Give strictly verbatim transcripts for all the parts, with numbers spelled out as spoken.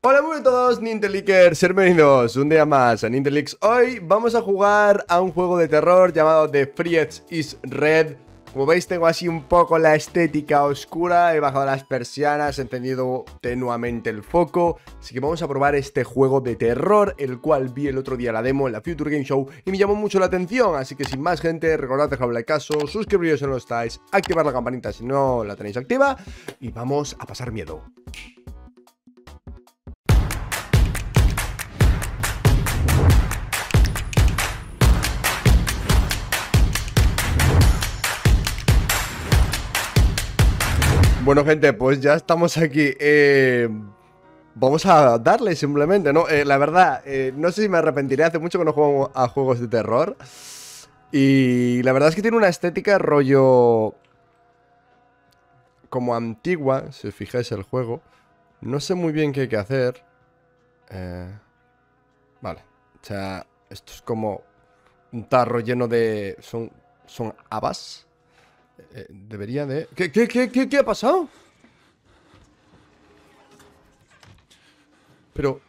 Hola muy a todos Nintelikers, bienvenidos un día más a Nintelix. Hoy vamos a jugar a un juego de terror llamado The Friends is Red. Como veis tengo así un poco la estética oscura, he bajado las persianas, he encendido tenuamente el foco. Así que vamos a probar este juego de terror, el cual vi el otro día la demo en la Future Game Show y me llamó mucho la atención. Así que sin más gente, recordad dejarle caso, suscribiros si no lo estáis, activar la campanita si no la tenéis activa y vamos a pasar miedo. Bueno, gente, pues ya estamos aquí. Eh, vamos a darle simplemente, ¿no? Eh, la verdad, eh, no sé si me arrepentiré. Hace mucho que no juego a juegos de terror. Y la verdad es que tiene una estética rollo... como antigua, si os fijáis el juego. No sé muy bien qué hay que hacer. Eh, vale. O sea, esto es como un tarro lleno de... Son, son habas. Eh, debería de... ¿Qué, qué, qué, qué, qué ha pasado? Pero...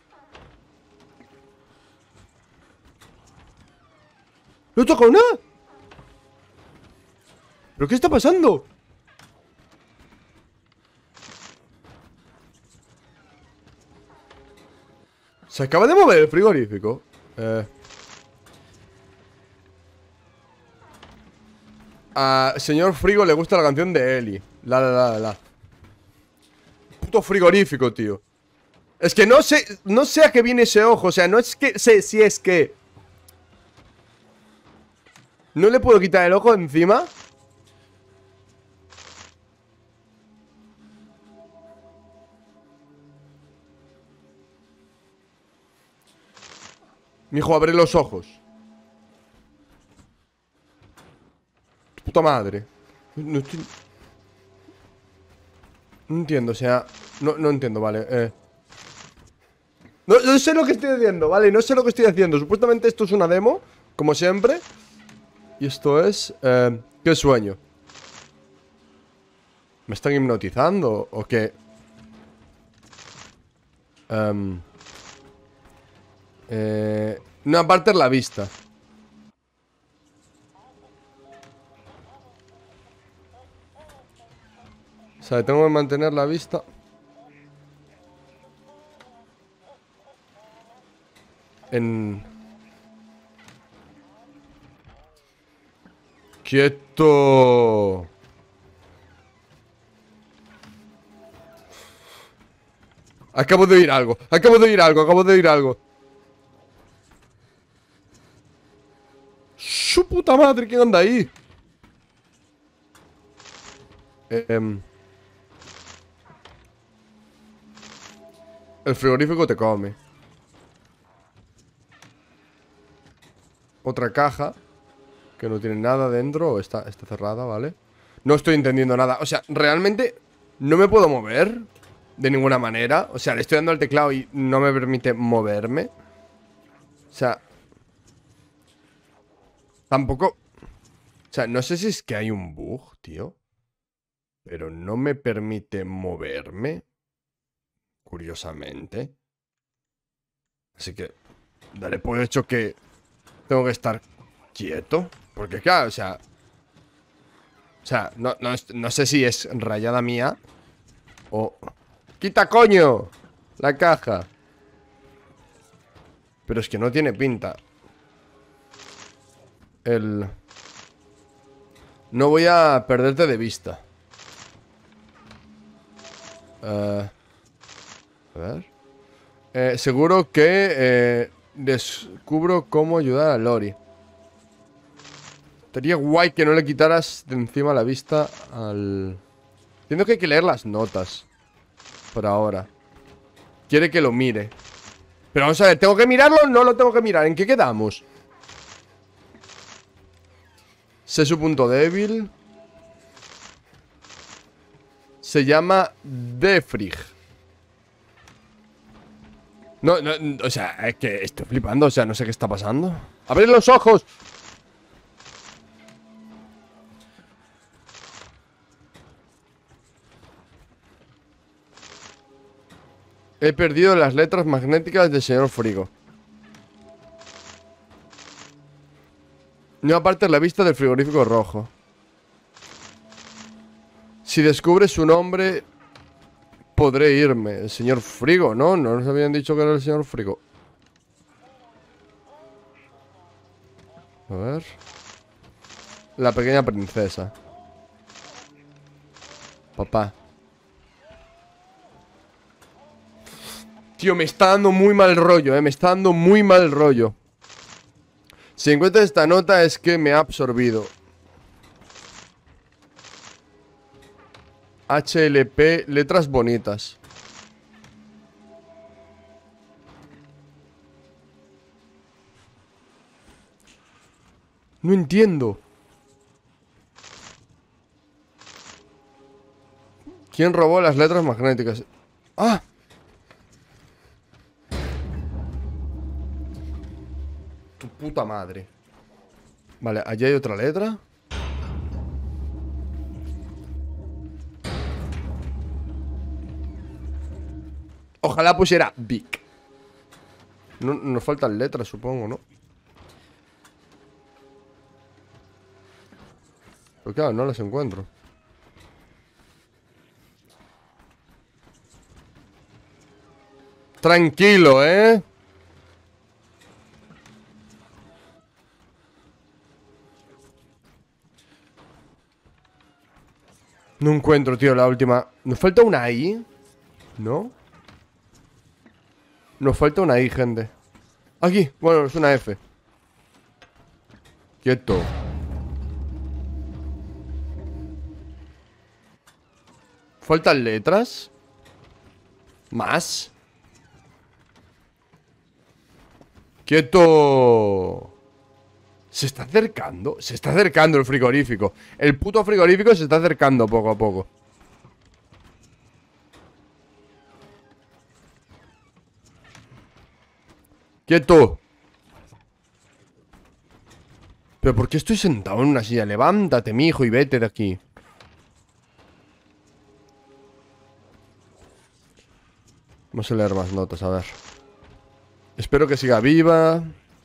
¡No he tocado nada! ¿Pero qué está pasando? Se acaba de mover el frigorífico. Eh... A señor Frigo le gusta la canción de Eli. La, la, la, la. Puto frigorífico, tío. Es que no sé, no sé a qué viene ese ojo. O sea, no es que sé si es que... ¿No le puedo quitar el ojo de encima? Mijo, abre los ojos. Puta madre. No estoy... No entiendo, o sea... No, no entiendo, vale. Eh... No, no sé lo que estoy haciendo, ¿vale? No sé lo que estoy haciendo. Supuestamente esto es una demo, como siempre. Y esto es... Eh... ¿Qué sueño? ¿Me están hipnotizando o qué? Um... Eh... No, aparte la vista. O sea, tengo que mantener la vista. En... ¡Quieto! Acabo de oír algo, acabo de oír algo, acabo de oír algo. ¡Su puta madre! ¿Quién anda ahí? Eh, el frigorífico te come. Otra caja que no tiene nada dentro. Está, está cerrada, ¿vale? No estoy entendiendo nada. O sea, realmente no me puedo mover de ninguna manera. O sea, le estoy dando al teclado y no me permite moverme. O sea, tampoco... O sea, no sé si es que hay un bug, tío. Pero no me permite moverme. Curiosamente. Así que daré por hecho que tengo que estar quieto. Porque claro, o sea... O sea, no, no, no sé si es rayada mía o... ¡Quita, coño! La caja. Pero es que no tiene pinta. El... No voy a perderte de vista. Uh... A ver. Eh, seguro que eh, descubro cómo ayudar a Lori. Estaría guay que no le quitaras de encima la vista al... Entiendo que hay que leer las notas. Por ahora. Quiere que lo mire. Pero vamos a ver, ¿tengo que mirarlo o no lo tengo que mirar? ¿En qué quedamos? Sé su punto débil. Se llama Defrig. No, no, o sea, es que estoy flipando, o sea, no sé qué está pasando. ¡Abre los ojos! He perdido las letras magnéticas del señor Frigo. No apartes la vista del frigorífico rojo. Si descubres su nombre, podré irme. El señor Frigo, ¿no? No nos habían dicho que era el señor Frigo. A ver. La pequeña princesa. Papá. Tío, me está dando muy mal rollo, eh. Me está dando muy mal rollo. Si encuentras esta nota es que me ha absorbido. H L P, letras bonitas. No entiendo. ¿Quién robó las letras magnéticas? ¡Ah! Tu puta madre. Vale, allí hay otra letra. Ojalá pusiera Vic. No, nos faltan letras, supongo, ¿no? Pero claro, no las encuentro. Tranquilo, ¿eh? No encuentro, tío, la última. ¿Nos falta una I? ¿No? Nos falta una I, gente. Aquí, bueno, es una F. Quieto. ¿Faltan letras? ¿Más? ¡Quieto! Se está acercando. Se está acercando el frigorífico. El puto frigorífico se está acercando poco a poco. ¡Quieto! ¿Pero por qué estoy sentado en una silla? Levántate, mijo, y vete de aquí. Vamos a leer más notas, a ver. Espero que siga viva.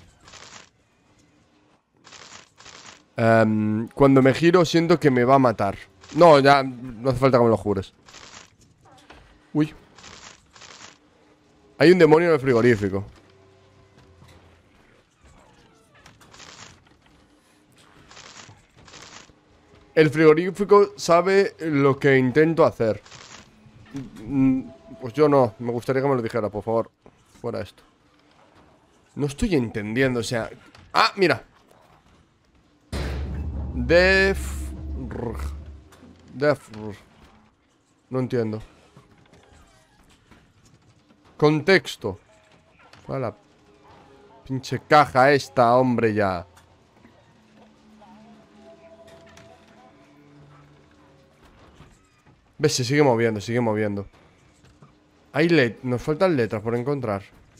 Um, cuando me giro siento que me va a matar. No, ya no hace falta que me lo jures. Uy. Hay un demonio en el frigorífico. El frigorífico sabe lo que intento hacer. Pues yo no, me gustaría que me lo dijera, por favor. Fuera esto. No estoy entendiendo, o sea... ¡Ah, mira! Def... Def... No entiendo. Contexto. A la pinche caja esta, hombre, ya. ¿Ves? Se sigue moviendo, sigue moviendo. Hay let... Nos faltan letras por encontrar.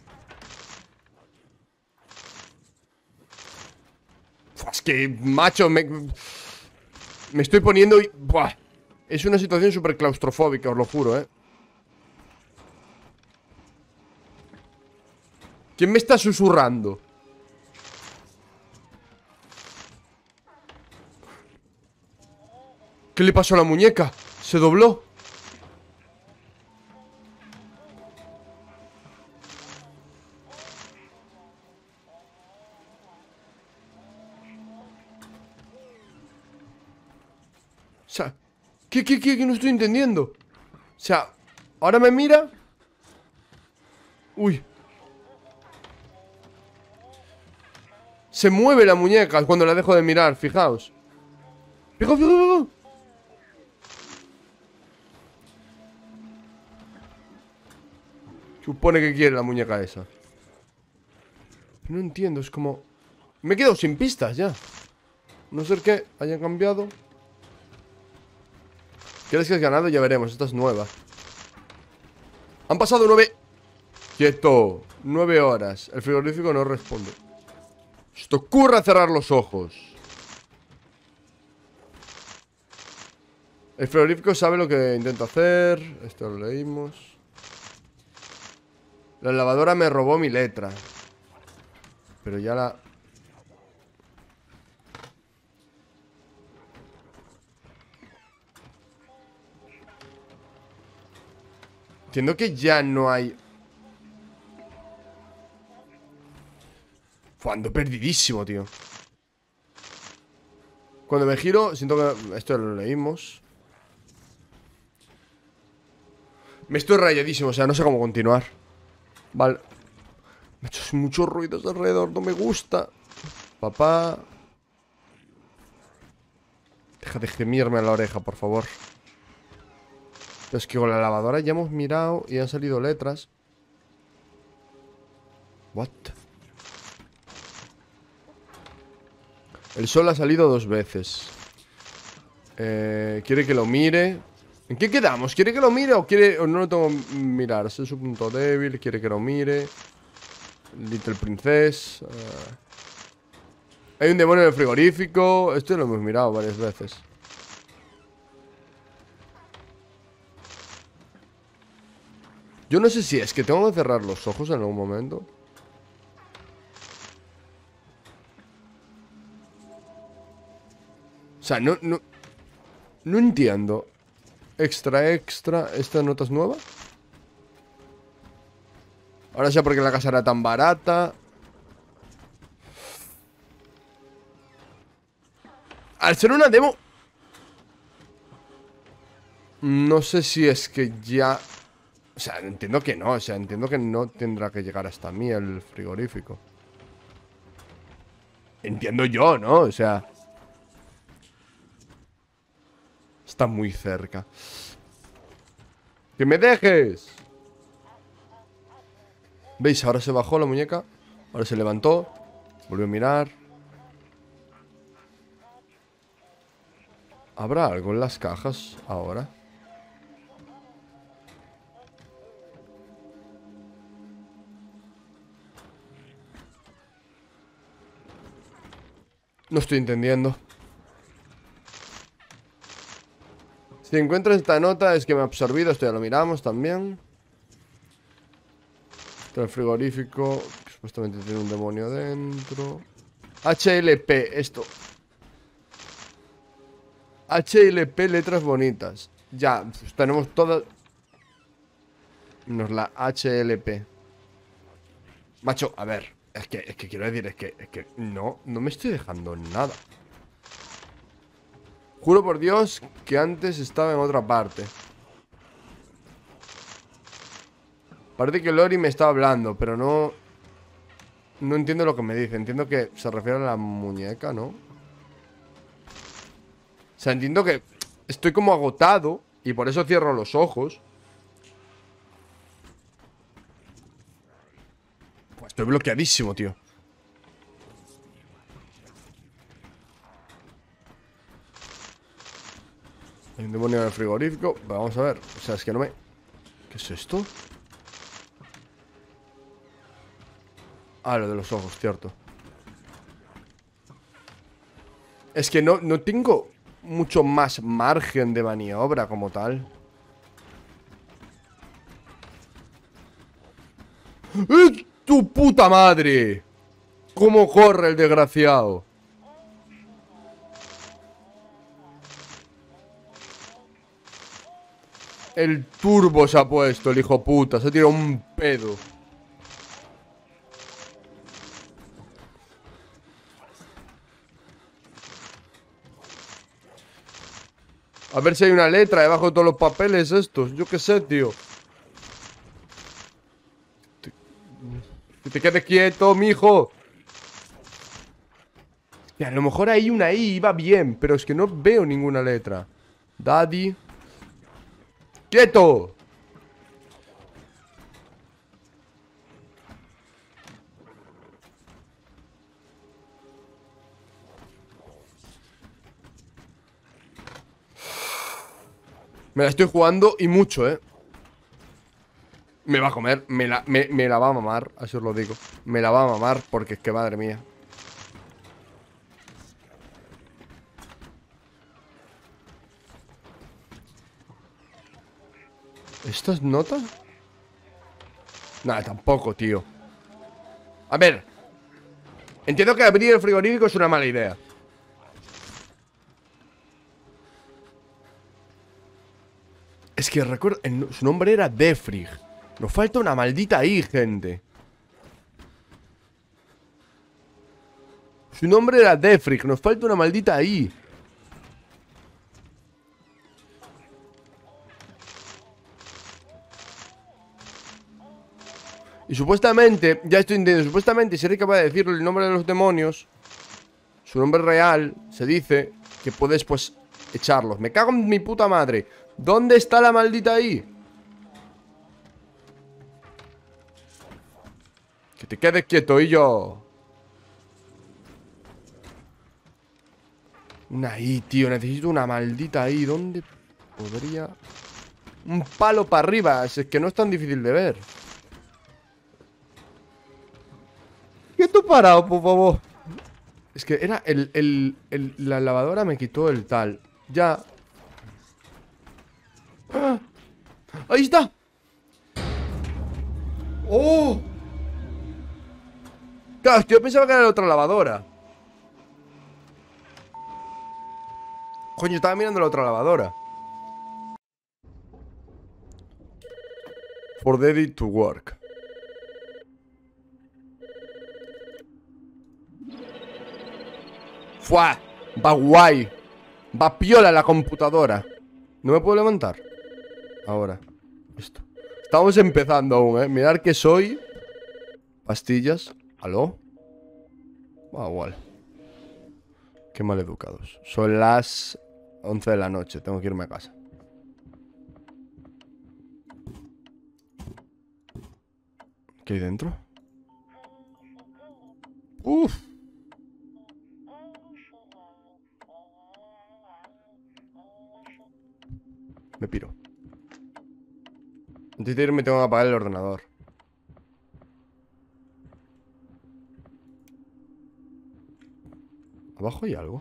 Es que, macho, me... Me estoy poniendo... Y... Buah. Es una situación súper claustrofóbica, os lo juro, ¿eh? ¿Quién me está susurrando? ¿Qué le pasó a la muñeca? Se dobló. O sea, ¿qué, qué, qué, qué no estoy entendiendo? O sea, ahora me mira. Uy. Se mueve la muñeca cuando la dejo de mirar, fijaos. Fijaos, fijaos, fijaos. Supone que quiere la muñeca esa. No entiendo, es como... Me he quedado sin pistas ya. No sé qué hayan cambiado. ¿Crees que has ganado? Ya veremos, esta es nueva. Han pasado nueve... Quieto. Nueve horas. El frigorífico no responde. Se te ocurra cerrar los ojos. El frigorífico sabe lo que intento hacer. Esto lo leímos. La lavadora me robó mi letra. Pero ya la... Entiendo que ya no hay... Fue, ando perdidísimo, tío. Cuando me giro, siento que... Esto ya lo leímos. Me estoy rayadísimo, o sea, no sé cómo continuar. Vale. Me ha hecho muchos ruidos alrededor, no me gusta. Papá. Deja de gemirme a la oreja, por favor. Pero es que con la lavadora ya hemos mirado y han salido letras. What? El sol ha salido dos veces. Eh, quiere que lo mire. ¿En qué quedamos? ¿Quiere que lo mire o quiere o no lo tengo que mirar? Ese es su punto débil. Quiere que lo mire. Little Princess. Uh... Hay un demonio en el frigorífico. Esto lo hemos mirado varias veces. Yo no sé si es que tengo que cerrar los ojos en algún momento. O sea, no, no, no entiendo. Extra, extra. ¿Esta nota es nueva? Ahora ya porque la casa era tan barata. Al ser una demo... No sé si es que ya... O sea, entiendo que no. O sea, entiendo que no tendrá que llegar hasta mí el frigorífico. Entiendo yo, ¿no? O sea... Está muy cerca. ¡Que me dejes! ¿Veis? Ahora se bajó la muñeca. Ahora se levantó. Volvió a mirar. ¿Habrá algo en las cajas ahora? No estoy entendiendo. Si encuentro esta nota es que me ha absorbido. Esto ya lo miramos también. Está el frigorífico. Que supuestamente tiene un demonio dentro. H L P, esto. H L P, letras bonitas. Ya, pues tenemos todas. Menos la H L P. Macho, a ver. Es que, es que quiero decir, es que, es que no, no me estoy dejando nada. Juro por Dios que antes estaba en otra parte. Parece que Lori me está hablando, pero no... No entiendo lo que me dice. Entiendo que se refiere a la muñeca, ¿no? O sea, entiendo que estoy como agotado y por eso cierro los ojos. Pues estoy bloqueadísimo, tío. Hay un demonio en el frigorífico. Vamos a ver. O sea, es que no me... ¿Qué es esto? Ah, lo de los ojos, cierto. Es que no, no tengo mucho más margen de maniobra como tal. ¡Eh, tu puta madre! ¿Cómo corre el desgraciado? El turbo se ha puesto, el hijo puta. Se ha tirado un pedo. A ver si hay una letra debajo de todos los papeles estos. Yo qué sé, tío. Que te quedes quieto, mijo. Y a lo mejor hay una I y va bien, pero es que no veo ninguna letra. Daddy. ¡Quieto! Me la estoy jugando y mucho, ¿eh? Me va a comer, me la, me, me la va a mamar, así os lo digo. Me la va a mamar porque es que madre mía. ¿Estas notas? Nada, tampoco, tío. A ver. Entiendo que abrir el frigorífico es una mala idea. Es que recuerdo... el- su nombre era Defrig. Nos falta una maldita I, gente. Su nombre era Defrig. Nos falta una maldita I. Y supuestamente, ya estoy entendiendo, supuestamente si eres capaz de decirle el nombre de los demonios, su nombre real, se dice que puedes, pues, echarlos. Me cago en mi puta madre. ¿Dónde está la maldita I? Que te quedes quieto, y yo. Una I, tío, necesito una maldita I. ¿Dónde podría...? Un palo para arriba, es que no es tan difícil de ver. Quieto parado, por favor. Es que era el, el, el... La lavadora me quitó el tal. Ya. ¡Ah! ¡Ahí está! ¡Oh! Claro, yo pensaba que era la otra lavadora. Coño, estaba mirando la otra lavadora. For ready to work. ¡Fua! Va guay. Va piola la computadora. ¿No me puedo levantar? Ahora. Esto. Estamos empezando aún, ¿eh? Mirad que soy. Pastillas. ¿Aló? Ah, igual. Qué mal educados. Son las once de la noche. Tengo que irme a casa. ¿Qué hay dentro? Uf. Me piro. Antes de irme tengo que apagar el ordenador. ¿Abajo hay algo?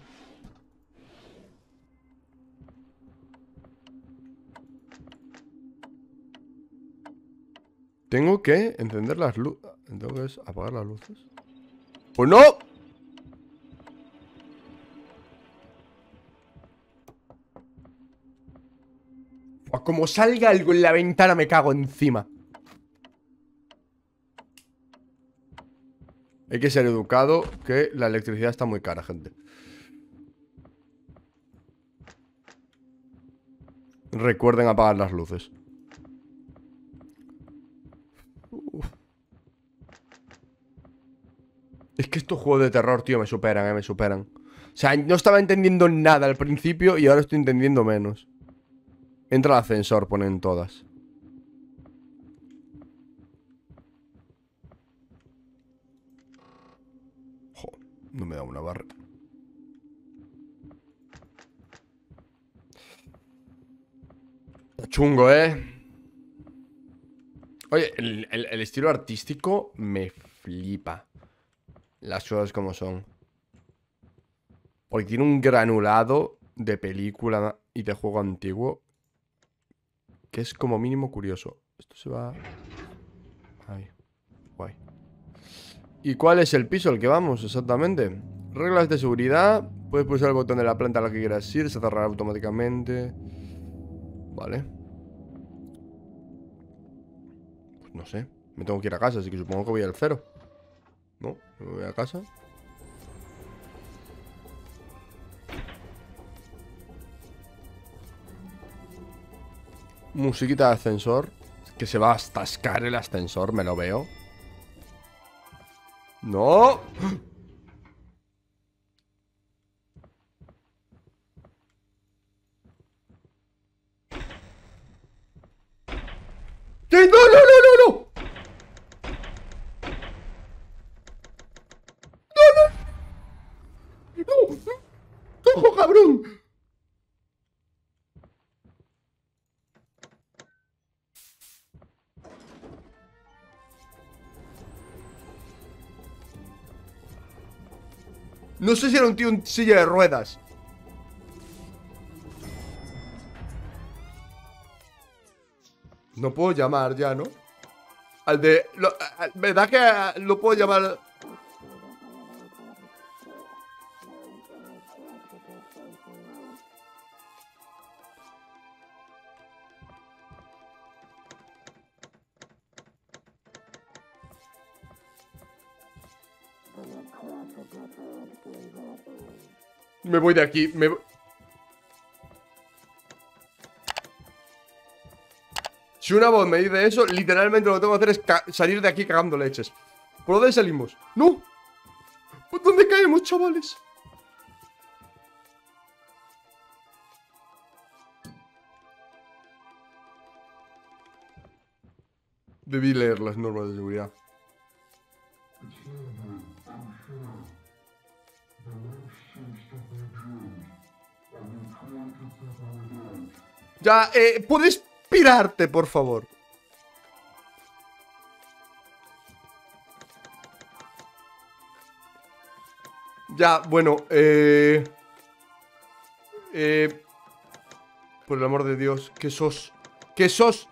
Tengo que encender las luces. Tengo que apagar las luces. ¡Pues no! Como salga algo en la ventana me cago encima. Hay que ser educado, que la electricidad está muy cara, gente. Recuerden apagar las luces. Uf. Es que estos juegos de terror, tío, me superan, eh, me superan. O sea, no estaba entendiendo nada al principio y ahora estoy entendiendo menos. Entra al ascensor, ponen todas. Jo, no me da una barra. Está chungo, ¿eh? Oye, el, el, el estilo artístico me flipa. Las cosas como son. Porque tiene un granulado de película y de juego antiguo que es como mínimo curioso. Esto se va... Ahí. Guay. ¿Y cuál es el piso al que vamos exactamente? Reglas de seguridad. Puedes pulsar el botón de la planta a la que quieras ir. Se cerrará automáticamente. Vale. Pues no sé. Me tengo que ir a casa, así que supongo que voy al cero. ¿No? Me voy a casa. Musiquita de ascensor. Que se va a atascar el ascensor, me lo veo. ¡No! ¡Sí! ¡No, no, no, no, no! ¡No, no! ¡No! ¡No, cabrón! No sé si era un tío en silla de ruedas. No puedo llamar ya, ¿no? Al de... Lo, a- ¿verdad que lo puedo llamar? Me voy de aquí. Me... Si una voz me dice eso, literalmente lo que tengo que hacer es salir de aquí cagando leches. ¿Por dónde salimos? ¡No! ¿Por dónde caemos, chavales? Debí leer las normas de seguridad. Ya, eh, ¿puedes pirarte, por favor? Ya, bueno, eh... Eh... Por el amor de Dios, ¿qué sos? ¿Qué sos?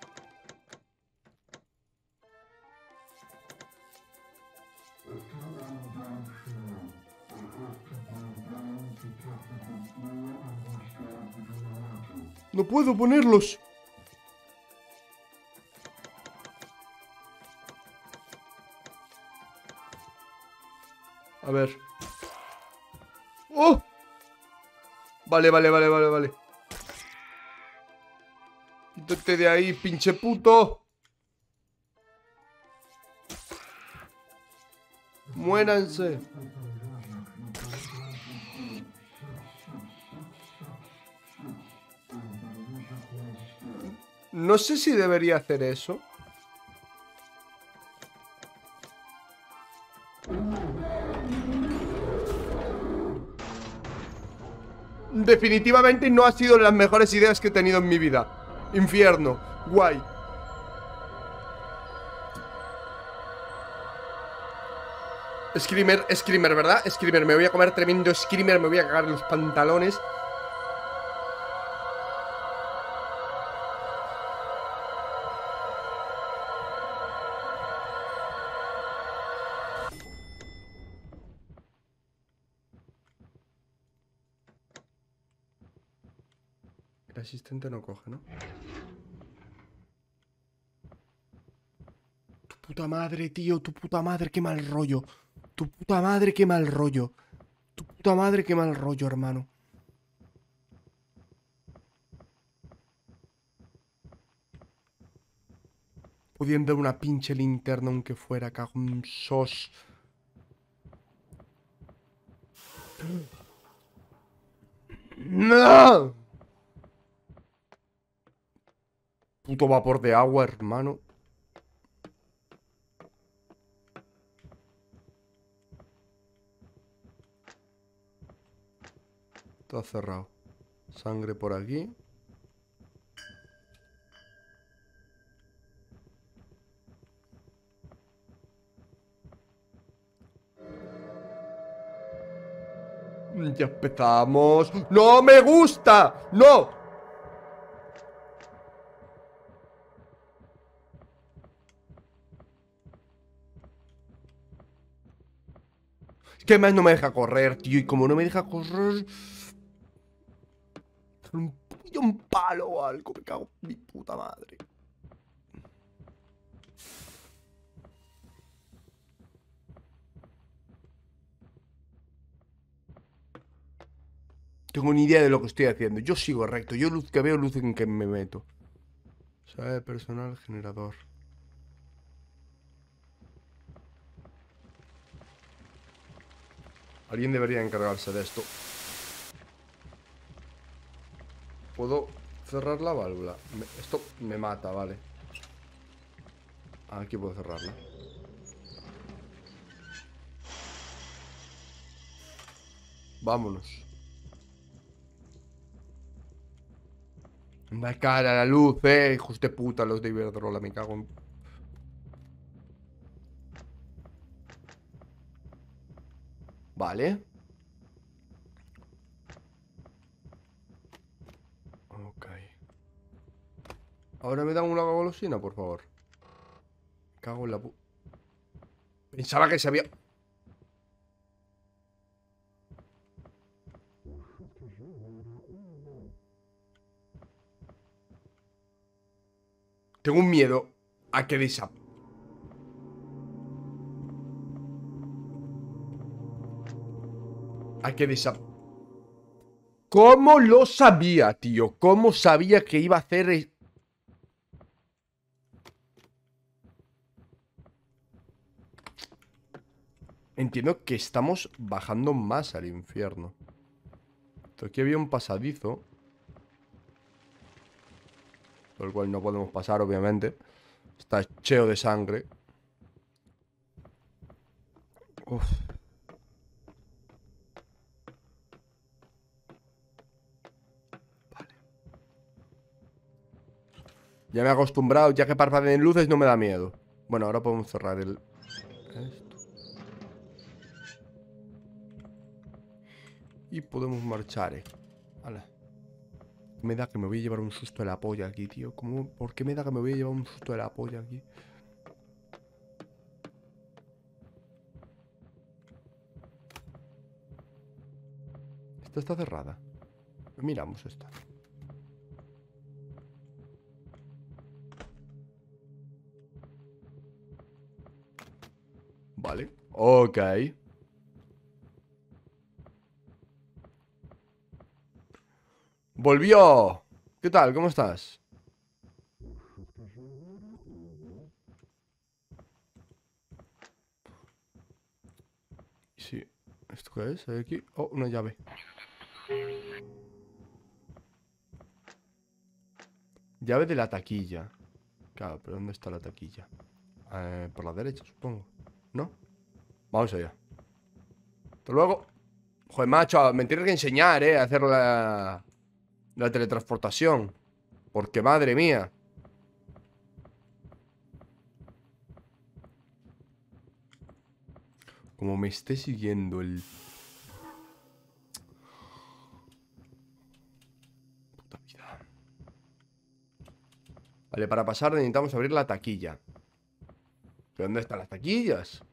No puedo ponerlos. A ver. ¡Oh! Vale, vale, vale, vale, vale. Quítate de ahí, pinche puto. Muéranse. No sé si debería hacer eso. Definitivamente no ha sido de las mejores ideas que he tenido en mi vida. Infierno. Guay. Screamer, Screamer, ¿verdad? Screamer, me voy a comer tremendo Screamer. Me voy a cagar en los pantalones. El asistente no coge, ¿no? Tu puta madre, tío, tu puta madre, qué mal rollo. Tu puta madre, qué mal rollo. Tu puta madre, qué mal rollo, hermano. Pudiendo dar una pinche linterna aunque fuera, cago en sos. ¡No! Puto vapor de agua, hermano. Todo cerrado. Sangre por aquí. Ya empezamos. ¡No me gusta! ¡No! Es que además no me deja correr, tío. Y como no me deja correr... Un, un palo o algo. Me cago en mi puta madre. Tengo ni idea de lo que estoy haciendo. Yo sigo recto. Yo luz que veo, luz en que me meto. Sabe personal generador. Alguien debería encargarse de esto. ¿Puedo cerrar la válvula? Me, esto me mata, vale. Aquí puedo cerrarla. Vámonos. Da cara a la luz, eh. Hijos de puta, los de Iberdrola, me cago en... Vale. Ok. Ahora me dan una golosina, por favor. cago en la pu... Pensaba que se había... Tengo un miedo a que desa... A que desa... ¿Cómo lo sabía, tío? ¿Cómo sabía que iba a hacer... es- Entiendo que estamos bajando más al infierno. Aquí había un pasadizo, por el cual no podemos pasar, obviamente. Está cheo de sangre. Uf. Vale. Ya me he acostumbrado, ya que parpadeen luces no me da miedo. Bueno, ahora podemos cerrar el... Esto. Y podemos marchar, eh. Vale. Me da que me voy a llevar un susto de la polla aquí, tío. ¿Cómo? ¿Por qué me da que me voy a llevar un susto de la polla aquí? Esta está cerrada. Miramos esta. Vale. Ok. ¡Volvió! ¿Qué tal? ¿Cómo estás? Sí. ¿Esto qué es? ¿Hay aquí? Oh, una llave. Llave de la taquilla. Claro, pero ¿dónde está la taquilla? Eh, por la derecha, supongo. ¿No? Vamos allá. Hasta luego. Joder, macho, me tienes que enseñar, eh, a hacer la, la teletransportación. Porque, madre mía. Como me esté siguiendo el... Puta vida. Vale, para pasar necesitamos abrir la taquilla. ¿Pero dónde están las taquillas?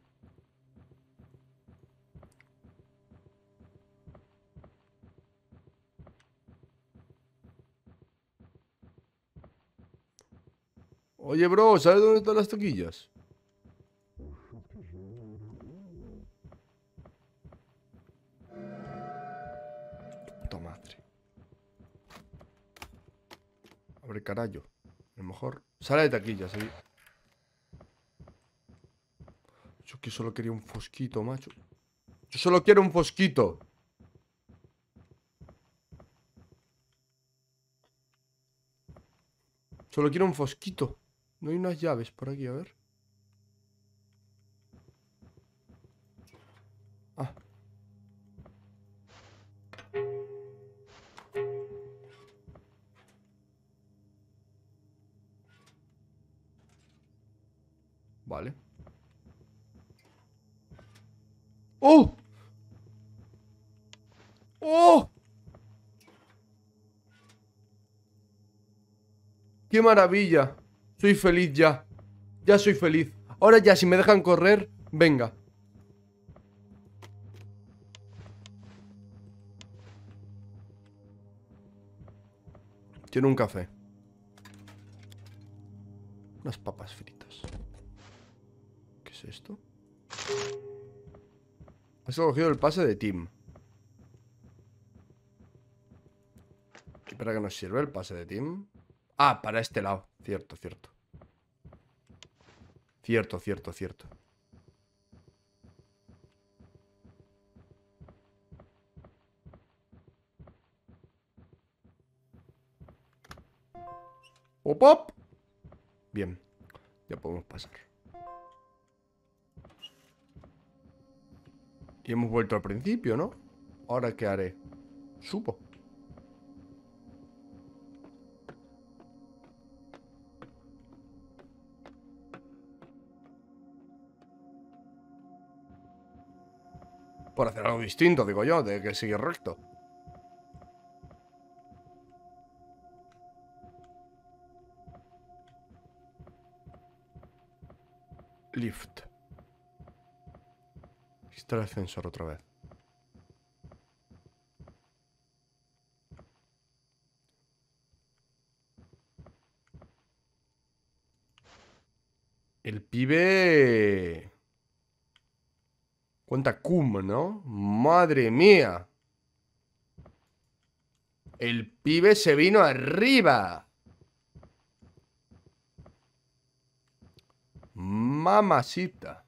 Oye, bro, ¿sabes dónde están las taquillas? Puta madre. Abre carajo. A lo mejor... Sala de taquillas, ahí. Yo que solo quería un fosquito, macho. Yo solo quiero un fosquito. Solo quiero un fosquito. No hay unas llaves por aquí, a ver. Ah. Vale. ¡Oh! ¡Oh! ¡Qué maravilla! Soy feliz ya. Ya soy feliz. Ahora ya, si me dejan correr, venga. Quiero un café. Unas papas fritas. ¿Qué es esto? Has cogido el pase de Team. ¿Y para qué nos sirve el pase de Team? Ah, para este lado. Cierto, cierto. Cierto, cierto, cierto. ¡Pop, pop! Bien. Ya podemos pasar. Y hemos vuelto al principio, ¿no? ¿Ahora qué haré? Supo. Por hacer algo distinto, digo yo, de que sigue recto. Lift. Aquí está el ascensor otra vez. El pibe... Cuenta cum, ¿no? Madre mía. El pibe se vino arriba. Mamacita.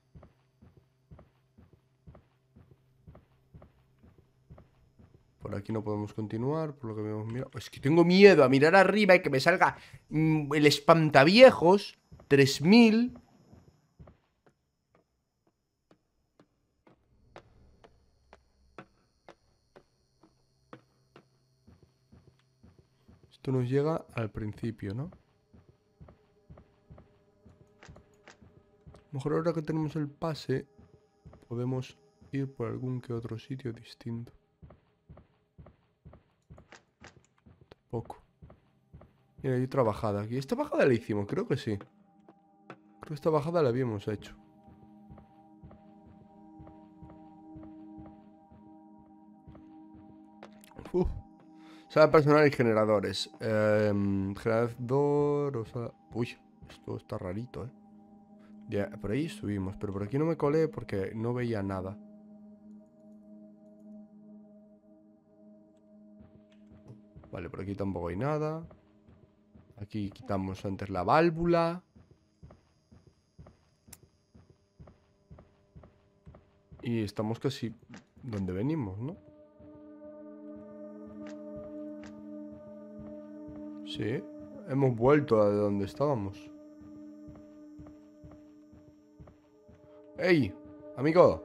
Por aquí no podemos continuar, por lo que vemos. Mira, es que tengo miedo a mirar arriba y que me salga mm, el espantaviejos tres mil. Esto nos llega al principio, ¿no? A lo mejor ahora que tenemos el pase, podemos ir por algún que otro sitio distinto. Tampoco. Mira, hay otra bajada aquí. ¿Esta bajada la hicimos? Creo que sí. Creo que esta bajada la habíamos hecho. Uf. Sala personal y generadores. Eh, generador... O sea... Uy, esto está rarito, ¿eh? Ya, por ahí subimos, pero por aquí no me colé porque no veía nada. Vale, por aquí tampoco hay nada. Aquí quitamos antes la válvula. Y estamos casi donde venimos, ¿no? Sí, hemos vuelto a donde estábamos. ¡Ey! Amigo.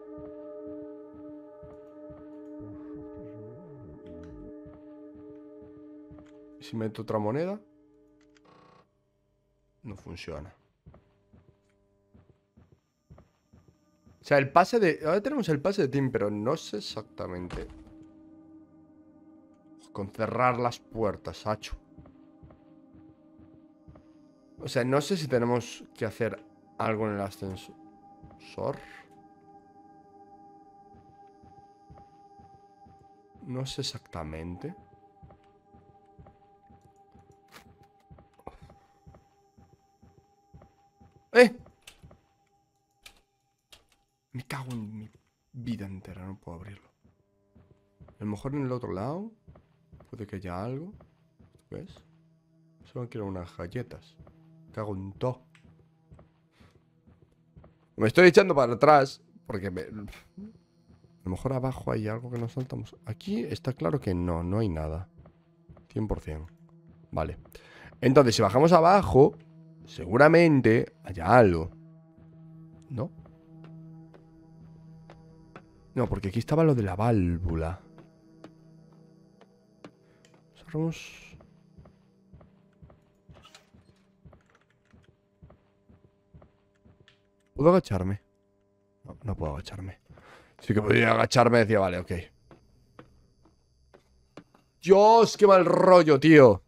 Si meto otra moneda, no funciona. O sea, el pase de... Ahora tenemos el pase de team, pero no sé exactamente. Con cerrar las puertas, hacho. O sea, no sé si tenemos que hacer algo en el ascensor. No sé exactamente. ¡Eh! Me cago en mi vida entera, no puedo abrirlo. A lo mejor en el otro lado puede que haya algo. ¿Ves? Solo quiero unas galletas. Me cago en todo. Me estoy echando para atrás porque me... A lo mejor abajo hay algo que nos saltamos. Aquí está claro que no, no hay nada. cien por cien. Vale. Entonces, si bajamos abajo, seguramente haya algo. ¿No? No, porque aquí estaba lo de la válvula. Cerramos. ¿Puedo agacharme? No, no puedo agacharme. Sí que podría agacharme, decía, vale, ok. Dios, qué mal rollo, tío.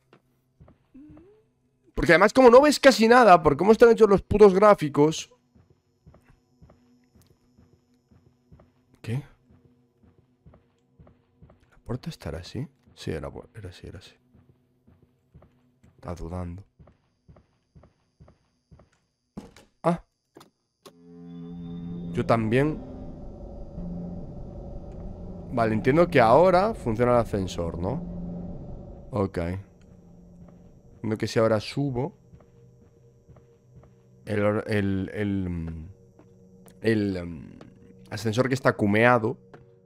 Porque además, como no ves casi nada, por cómo están hechos los putos gráficos. ¿Qué? ¿La puerta estará así? Sí, era, era así, era así. Está dudando. Ah. Yo también. Vale, entiendo que ahora funciona el ascensor, ¿no? Ok. Entiendo que si ahora subo El, el, el, el um, ascensor que está cumeado.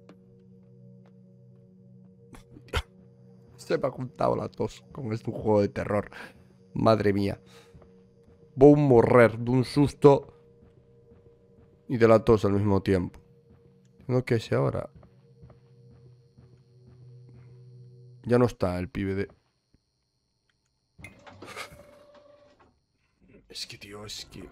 Se me ha juntado la tos. Como es un juego de terror. Madre mía. Voy a morrer de un susto y de la tos al mismo tiempo. Tengo que si ahora ya no está el pibe de... Es que, tío, es que...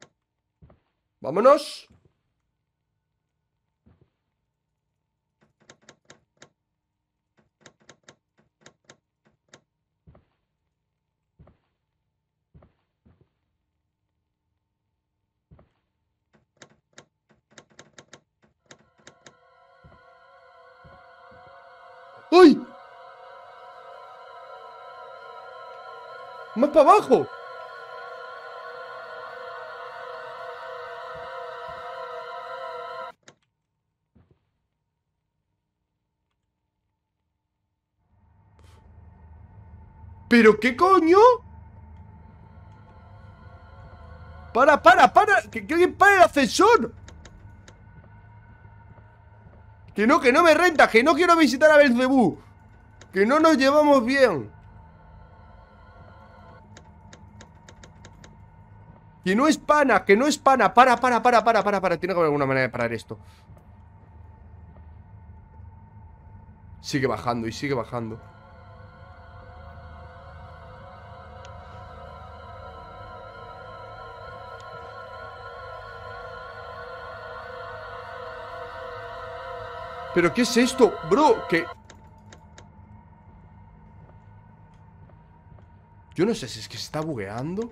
¡Vámonos! ¡Uy! ¡Más para abajo! ¿Pero qué coño? ¡Para, para, para! ¡Que, que alguien pare el ascensor! Que no, que no me renta, que no quiero visitar a Belcebú. Que no nos llevamos bien. Que no es pana, que no es pana. Para, para, para, para, para, para. Tiene que haber alguna manera de parar esto. Sigue bajando y sigue bajando. ¿Pero qué es esto? Bro, que... Yo no sé si es que se está bugueando.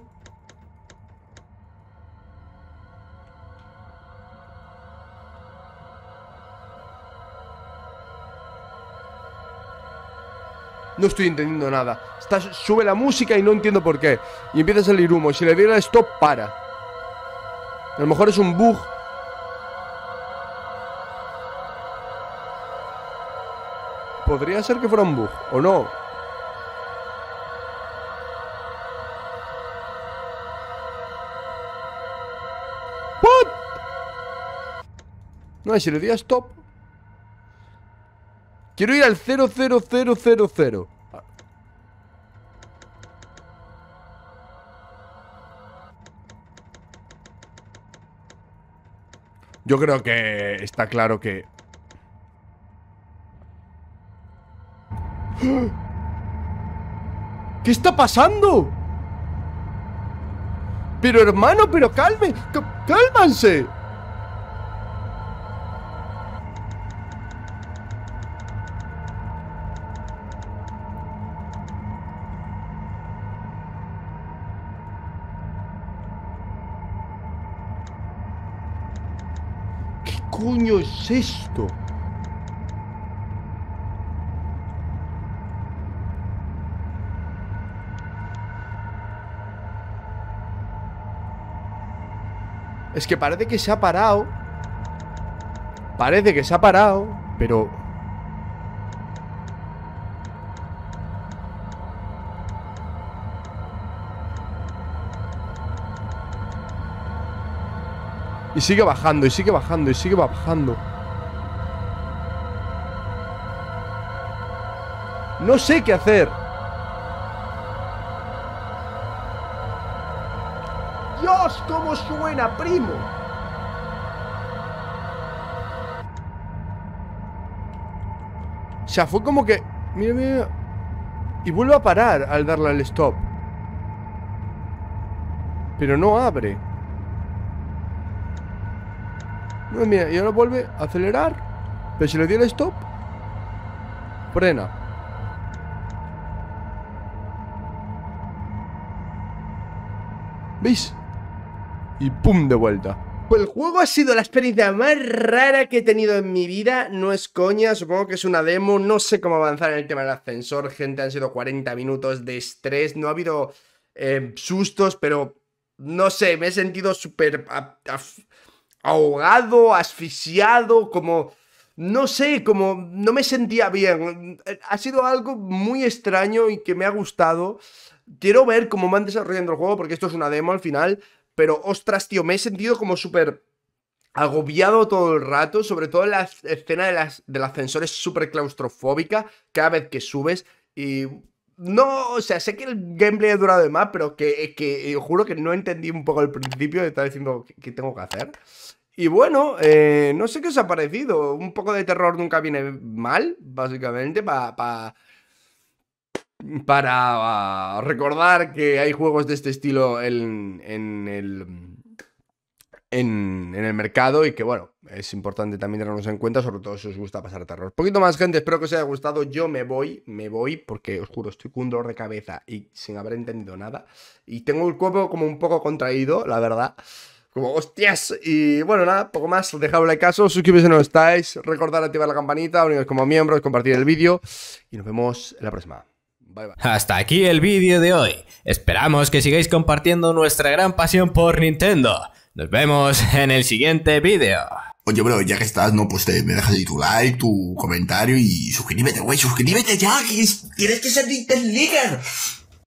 No estoy entendiendo nada. Está, sube la música y no entiendo por qué. Y empieza a salir humo. Si le diera stop, para. A lo mejor es un bug. Podría ser que fuera un bug, ¿o no? ¿What? No, si le di a stop. Quiero ir al cero cero cero cero cero. Yo creo que está claro que... ¿Qué está pasando? Pero hermano, pero calme, cálmanse. ¿Qué coño es esto? Es que parece que se ha parado. Parece que se ha parado, pero... Y sigue bajando, y sigue bajando, y sigue bajando. No sé qué hacer. ¡Dios, cómo suena, primo! O sea, fue como que... Mira, mira. Y vuelve a parar al darle al stop. Pero no abre. No, mira, y ahora vuelve a acelerar. Pero si le di el stop, frena. ¿Veis? Y pum, de vuelta. Pues el juego ha sido la experiencia más rara que he tenido en mi vida. No es coña, supongo que es una demo. No sé cómo avanzar en el tema del ascensor. Gente, han sido cuarenta minutos de estrés. No ha habido eh, sustos, pero no sé, me he sentido súper ahogado, asfixiado, como... No sé, como no me sentía bien. Ha sido algo muy extraño y que me ha gustado. Quiero ver cómo van desarrollando el juego, porque esto es una demo al final. Pero, ostras, tío, me he sentido como súper agobiado todo el rato. Sobre todo en la escena de las, del ascensor es súper claustrofóbica cada vez que subes. Y no, o sea, sé que el gameplay ha durado de más, pero que, que juro que no entendí un poco el principio de estar diciendo qué, qué tengo que hacer. Y bueno, eh, no sé qué os ha parecido. Un poco de terror nunca viene mal, básicamente, pa, pa, para uh, recordar que hay juegos de este estilo en, en, el, en, en el mercado y que, bueno, es importante también tenerlos en cuenta, sobre todo si os gusta pasar terror. Poquito más, gente, espero que os haya gustado. Yo me voy, me voy, porque os juro, estoy con un dolor de cabeza y sin haber entendido nada. Y tengo el cuerpo como un poco contraído, la verdad. como hostias. Y bueno, nada, poco más. Dejad un like caso, suscribiros si no estáis. Recordad activar la campanita, uniros como miembros, compartir el vídeo. Y nos vemos en la próxima. Bye, bye. Hasta aquí el vídeo de hoy. Esperamos que sigáis compartiendo nuestra gran pasión por Nintendo. Nos vemos en el siguiente vídeo. Oye, bro, ya que estás, no, pues te, me dejas ahí tu like, tu comentario y suscríbete, güey, suscríbete ya, que es- tienes que ser Nintendo Leader.